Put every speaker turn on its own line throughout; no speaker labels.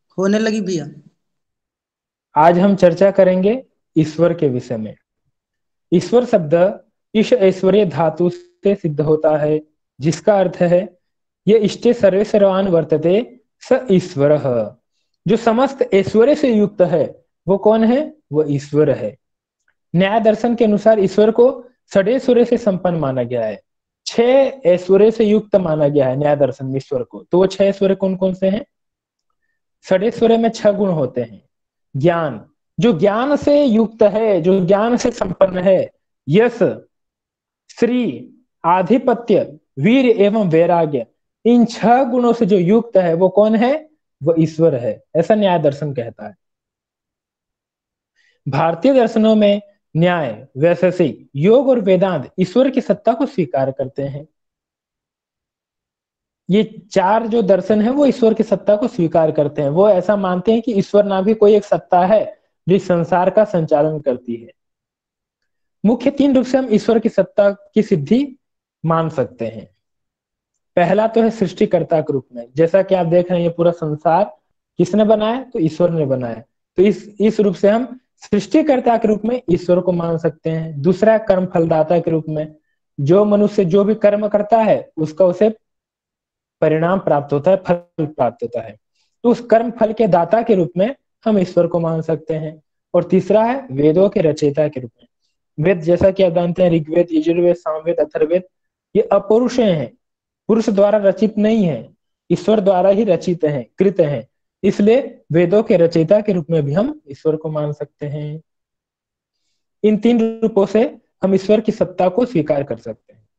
होने लगी भैया।
आज हम चर्चा करेंगे ईश्वर के विषय में। ईश्वर शब्द ईश ऐश्वर्य धातु से सिद्ध होता है, जिसका अर्थ है ये इष्टे सर्वे सर्वान वर्तते स ईश्वर। जो समस्त ऐश्वर्य से युक्त है वो कौन है? वो ईश्वर है। न्याय दर्शन के अनुसार ईश्वर को षडेश्वर्य से संपन्न माना गया है। छह ऐश्वर्य से युक्त माना गया है न्याय दर्शन में ईश्वर को। तो वो छह ऐश्वर्य कौन कौन से हैं? षडेश्वर्य में छह गुण होते हैं। ज्ञान, जो ज्ञान से युक्त है, जो ज्ञान से संपन्न है। यश, श्री, आधिपत्य, वीर एवं वैराग्य, इन छह गुणों से जो युक्त है वो कौन है? वो ईश्वर है, ऐसा न्याय दर्शन कहता है। भारतीय दर्शनों में न्याय, वैशेषिक, योग और वेदांत ईश्वर की सत्ता को स्वीकार करते हैं। ये चार जो दर्शन है वो ईश्वर की सत्ता को स्वीकार करते हैं। वो ऐसा मानते हैं कि ईश्वर ना भी कोई एक सत्ता है जो इस संसार का संचालन करती है। मुख्य तीन रूप से हम ईश्वर की सत्ता की सिद्धि मान सकते हैं। पहला तो है सृष्टिकर्ता के रूप में, जैसा कि आप देख रहे हैं ये पूरा संसार किसने बनाया? तो ईश्वर ने बनाया। तो इस रूप से हम सृष्टिकर्ता के रूप में ईश्वर को मान सकते हैं। दूसरा कर्म फलदाता के रूप में, जो मनुष्य जो भी कर्म करता है उसका उसे परिणाम प्राप्त होता है, फल प्राप्त होता है। तो उस कर्म फल के दाता के रूप में हम ईश्वर को मान सकते हैं। और तीसरा है वेदों के रचयिता के रूप में। वेद जैसा कि आप जानते हैं, ऋग्वेद, यजुर्वेद, सामवेद, अथर्ववेद, ये अपौरुष हैं, पुरुष द्वारा रचित नहीं है, ईश्वर द्वारा ही रचित हैं, कृत हैं। इसलिए वेदों के रचयिता के रूप में भी हम ईश्वर को मान सकते हैं। इन तीन रूपों से हम ईश्वर की सत्ता को स्वीकार कर सकते हैं।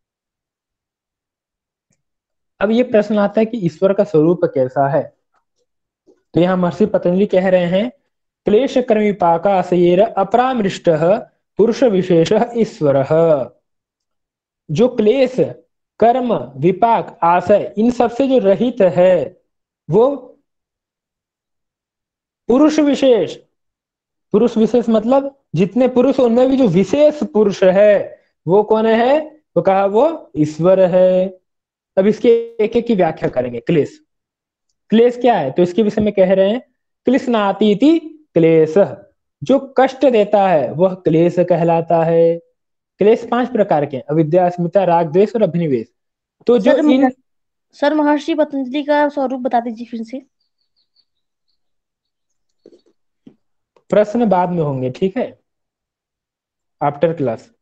अब ये प्रश्न आता है कि ईश्वर का स्वरूप कैसा है? तो यहाँ महर्षि पतंजलि कह रहे हैं, क्लेश कर्म विपाका आशयेर अपरामृष्ट पुरुष विशेष ईश्वर। जो क्लेश, कर्म, विपाक, आशय इन सबसे जो रहित है वो पुरुष विशेष। पुरुष विशेष मतलब जितने पुरुष उनमें भी जो विशेष पुरुष है वो कौन है? तो कहा वो ईश्वर है। अब इसके एक एक की व्याख्या करेंगे। क्लेश, क्लेश क्या है? तो इसके विषय में कह रहे हैं, क्लिश्नाति इति क्लेश, जो कष्ट देता है वह क्लेश कहलाता है। क्लेश पांच प्रकार के हैं, अविद्या, अस्मिता, राग, द्वेष और अभिनिवेश। तो जो
सर
इन
सर महर्षि पतंजलि का स्वरूप बता दीजिए फिर से।
प्रश्न बाद में होंगे, ठीक है, आफ्टर क्लास।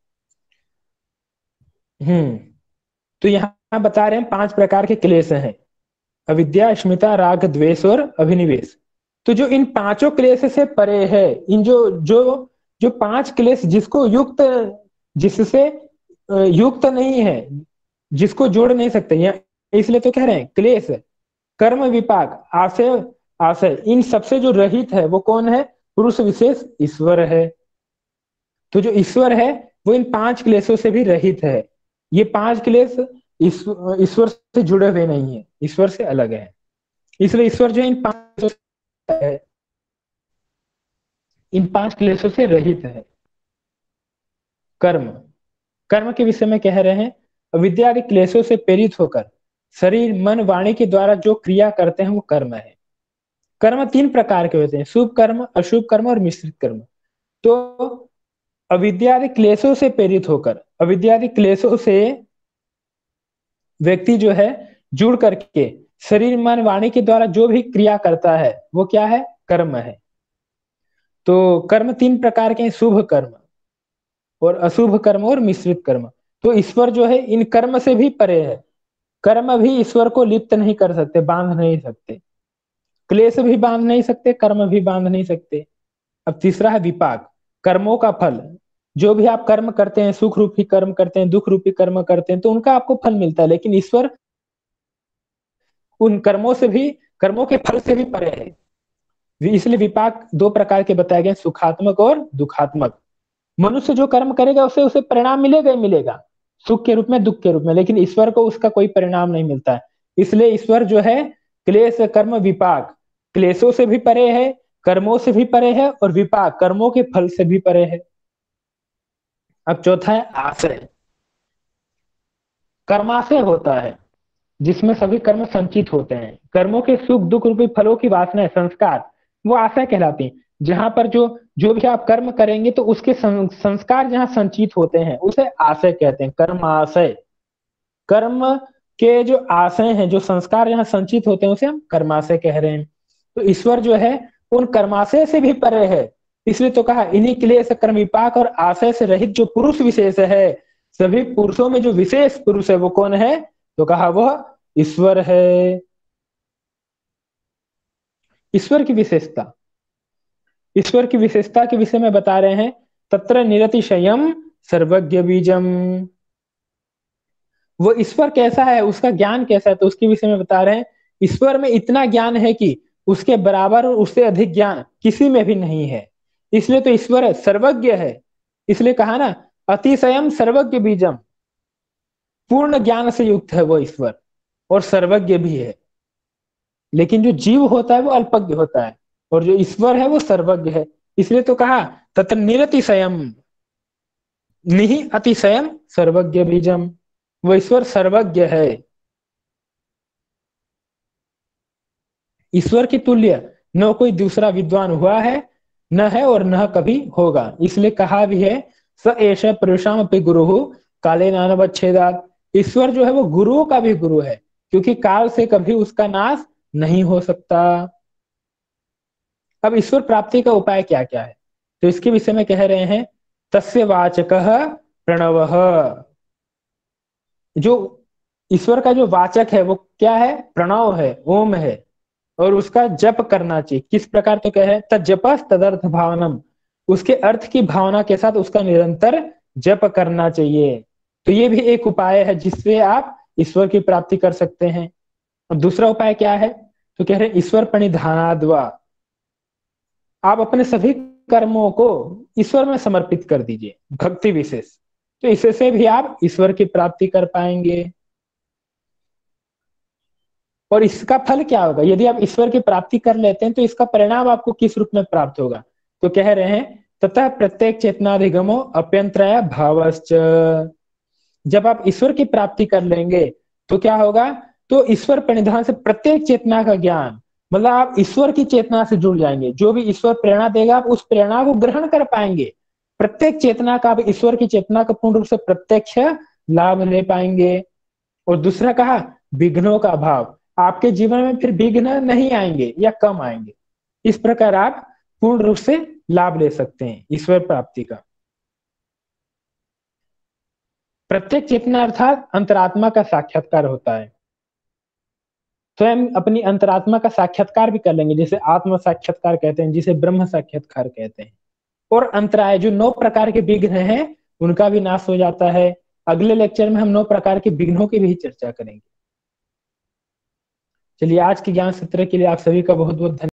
तो यहाँ बता रहे हैं पांच प्रकार के क्लेश हैं, अविद्या, अस्मिता, राग, द्वेष और अभिनिवेश। तो जो इन पांचों क्लेश से परे है, इन जो जो जो पांच क्लेश जिसको युक्त, जिससे युक्त नहीं है, जिसको जोड़ नहीं सकते, यहाँ इसलिए तो कह रहे हैं क्लेश, कर्म, विपाक, आशय, आशय इन सबसे जो रहित है वो कौन है? पुरुष विशेष ईश्वर है। तो जो ईश्वर है वो इन पांच क्लेशों से भी रहित है। ये पांच क्लेश ईश्वर से जुड़े हुए नहीं है, ईश्वर से अलग है। इसलिए ईश्वर जो इन पांच है, इन पांच क्लेशों से रहित है। कर्म, कर्म के विषय में कह रहे हैं, अविद्या आदि क्लेशों से प्रेरित होकर शरीर, मन, वाणी के द्वारा जो क्रिया करते हैं वो कर्म है। कर्म तीन प्रकार के होते हैं, शुभ कर्म, अशुभ कर्म और मिश्रित कर्म। तो अविद्या आदि क्लेशों से प्रेरित होकर, अविद्या आदि क्लेशों से व्यक्ति जो है जुड़ करके शरीर, मन, वाणी के द्वारा जो भी क्रिया करता है वो क्या है? कर्म है। तो कर्म तीन प्रकार के हैं, शुभ कर्म और अशुभ कर्म और मिश्रित कर्म। तो ईश्वर जो है इन कर्म से भी परे है। कर्म भी ईश्वर को लिप्त नहीं कर सकते, बांध नहीं सकते। क्लेश भी बांध नहीं सकते, कर्म भी बांध नहीं सकते। अब तीसरा है विपाक, कर्मों का फल। जो भी आप कर्म करते हैं, सुख रूपी कर्म करते हैं, दुख रूपी कर्म करते हैं, तो उनका आपको फल मिलता है। लेकिन ईश्वर उन कर्मों से भी, कर्मों के फल से भी परे है। इसलिए विपाक दो प्रकार के बताए गए, सुखात्मक और दुखात्मक। मनुष्य जो कर्म करेगा उसे उसे परिणाम मिलेगा ही मिलेगा, सुख के रूप में, दुख के रूप में, लेकिन ईश्वर को उसका कोई परिणाम नहीं मिलता है। इसलिए ईश्वर जो है क्लेश, कर्म, विपाक, क्लेशों से भी परे है, कर्मों से भी परे है और विपाक कर्मों के फल से भी परे है। अब चौथा है आश्रय। कर्माशय होता है, जिसमें सभी कर्म संचित होते हैं। कर्मों के सुख दुख रूपी फलों की वासनाएं, संस्कार, वो आशय कहलाती हैं। जहां पर जो जो भी आप कर्म करेंगे तो उसके संस्कार जहां संचित होते हैं उसे आशय कहते हैं, कर्म आशय। कर्म के जो आशय हैं, जो संस्कार जहां संचित होते हैं उसे हम कर्माशय कह रहे हैं। तो ईश्वर जो है उन कर्माशय से भी परे है। इसलिए तो कहा, इन्हीं क्लेश कर्म विपाक और आशय से रहित जो पुरुष विशेष है, सभी पुरुषों में जो विशेष पुरुष है वो कौन है? तो कहा वह ईश्वर है। ईश्वर की विशेषता, ईश्वर की विशेषता के विषय में बता रहे हैं, तत्र निरतिशयम सर्वज्ञ बीजम। वो ईश्वर कैसा है, उसका ज्ञान कैसा है, तो उसके विषय में बता रहे हैं, ईश्वर में इतना ज्ञान है कि उसके बराबर और उससे अधिक ज्ञान किसी में भी नहीं है। इसलिए तो ईश्वर सर्वज्ञ है। इसलिए कहा ना, अतिशयम सर्वज्ञ बीजम, पूर्ण ज्ञान से युक्त है वो ईश्वर, और सर्वज्ञ भी है। लेकिन जो जीव होता है वो अल्पज्ञ होता है, और जो ईश्वर है वो सर्वज्ञ है। इसलिए तो कहा, तत्र निरतिशयम, निहि अतिशयम सर्वज्ञ बीजम, वो ईश्वर सर्वज्ञ है। ईश्वर की तुल्य न कोई दूसरा विद्वान हुआ है, न है और न कभी होगा। इसलिए कहा भी है, स एष पुरुषाम अपि गुरु काले नानवच्छेदात्। ईश्वर जो है वो गुरुओं का भी गुरु है, क्योंकि काल से कभी उसका नाश नहीं हो सकता। अब ईश्वर प्राप्ति का उपाय क्या क्या है, तो इसके विषय में कह रहे हैं, तस्य वाचकः प्रणवः। जो ईश्वर का जो वाचक है वो क्या है? प्रणव है, ओम है। और उसका जप करना चाहिए। किस प्रकार? तो कहे तजपस तदर्थ भावनम, उसके अर्थ की भावना के साथ उसका निरंतर जप करना चाहिए। तो ये भी एक उपाय है जिससे आप ईश्वर की प्राप्ति कर सकते हैं। और दूसरा उपाय क्या है? तो कह रहे ईश्वर प्रणिधानाद्वा, आप अपने सभी कर्मों को ईश्वर में समर्पित कर दीजिए, भक्ति विशेष। तो इससे भी आप ईश्वर की प्राप्ति कर पाएंगे। और इसका फल क्या होगा? यदि आप ईश्वर की प्राप्ति कर लेते हैं तो इसका परिणाम आपको किस रूप में प्राप्त होगा? तो कह रहे हैं, तथा प्रत्येक चेतनाधिगमो अप्यंतराय भावश्च। जब आप ईश्वर की प्राप्ति कर लेंगे तो क्या होगा? तो ईश्वर प्रणिधान से प्रत्येक चेतना का ज्ञान, मतलब आप ईश्वर की चेतना से जुड़ जाएंगे। जो भी ईश्वर प्रेरणा देगा आप उस प्रेरणा को ग्रहण कर पाएंगे। प्रत्येक चेतना का आप ईश्वर की चेतना का पूर्ण रूप से प्रत्यक्ष लाभ ले पाएंगे। और दूसरा कहा, विघ्नों का अभाव, आपके जीवन में फिर विघ्न नहीं आएंगे या कम आएंगे। इस प्रकार आप पूर्ण रूप से लाभ ले सकते हैं ईश्वर प्राप्ति का। प्रत्येक चेतना अर्थात अंतरात्मा का साक्षात्कार होता है। स्वयं अपनी अंतरात्मा का साक्षात्कार भी कर लेंगे, जिसे आत्म साक्षात्कार कहते हैं, जिसे ब्रह्म साक्षात्कार कहते हैं। और अंतराय, जो 9 प्रकार के विघ्न हैं उनका भी नाश हो जाता है। अगले लेक्चर में हम 9 प्रकार के विघ्नों की भी चर्चा करेंगे। चलिए, आज के ज्ञान सत्र के लिए आप सभी का बहुत बहुत धन्यवाद।